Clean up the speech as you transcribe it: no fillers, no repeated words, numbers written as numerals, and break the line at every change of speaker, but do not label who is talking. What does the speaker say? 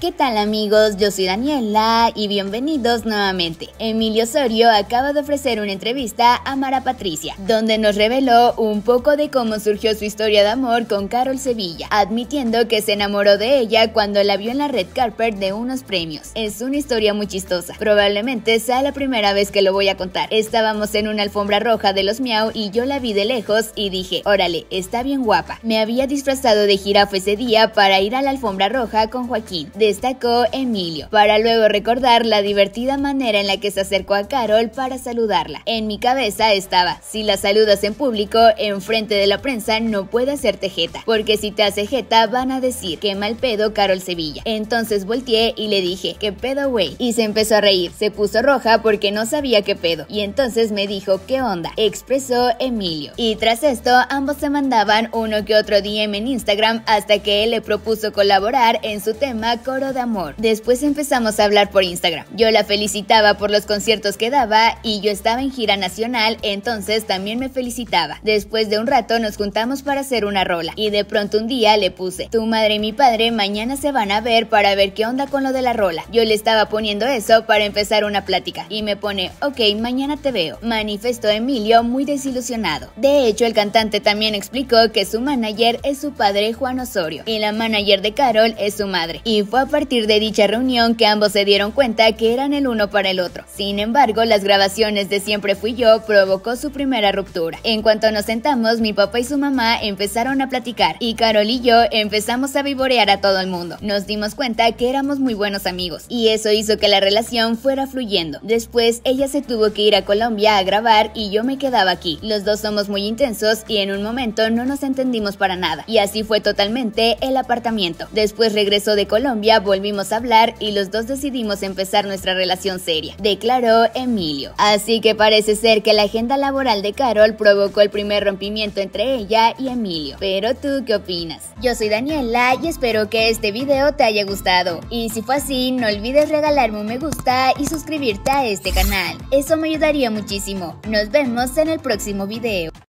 ¿Qué tal amigos? Yo soy Daniela y bienvenidos nuevamente. Emilio Osorio acaba de ofrecer una entrevista a Mara Patricia, donde nos reveló un poco de cómo surgió su historia de amor con Carol Sevilla, admitiendo que se enamoró de ella cuando la vio en la red carpet de unos premios. Es una historia muy chistosa, probablemente sea la primera vez que lo voy a contar. Estábamos en una alfombra roja de los Miau y yo la vi de lejos y dije, órale, está bien guapa. Me había disfrazado de jirafa ese día para ir a la alfombra roja con Joaquín, destacó Emilio, para luego recordar la divertida manera en la que se acercó a Carol para saludarla. En mi cabeza estaba, si la saludas en público, enfrente de la prensa, no puede hacerte jeta, porque si te hace jeta van a decir, qué mal pedo Carol Sevilla. Entonces volteé y le dije, qué pedo güey, y se empezó a reír, se puso roja porque no sabía qué pedo, y entonces me dijo, qué onda, expresó Emilio. Y tras esto, ambos se mandaban uno que otro DM en Instagram hasta que él le propuso colaborar en su tema Coro de Amor. Después empezamos a hablar por Instagram. Yo la felicitaba por los conciertos que daba y yo estaba en gira nacional, entonces también me felicitaba. Después de un rato nos juntamos para hacer una rola y de pronto un día le puse, tu madre y mi padre mañana se van a ver para ver qué onda con lo de la rola. Yo le estaba poniendo eso para empezar una plática y me pone, ok, mañana te veo, manifestó Emilio muy desilusionado. De hecho, el cantante también explicó que su manager es su padre Juan Osorio y la manager de Carol es su madre, y fue a partir de dicha reunión que ambos se dieron cuenta que eran el uno para el otro. Sin embargo, las grabaciones de Siempre Fui Yo provocó su primera ruptura. En cuanto nos sentamos, mi papá y su mamá empezaron a platicar y Carol y yo empezamos a vivorear a todo el mundo. Nos dimos cuenta que éramos muy buenos amigos y eso hizo que la relación fuera fluyendo. Después, ella se tuvo que ir a Colombia a grabar y yo me quedaba aquí. Los dos somos muy intensos y en un momento no nos entendimos para nada y así fue totalmente el apartamiento. Después regresó de Colombia, volvimos a hablar y los dos decidimos empezar nuestra relación seria, declaró Emilio. Así que parece ser que la agenda laboral de Carol provocó el primer rompimiento entre ella y Emilio. Pero ¿tú qué opinas? Yo soy Daniela y espero que este video te haya gustado. Y si fue así, no olvides regalarme un me gusta y suscribirte a este canal. Eso me ayudaría muchísimo. Nos vemos en el próximo video.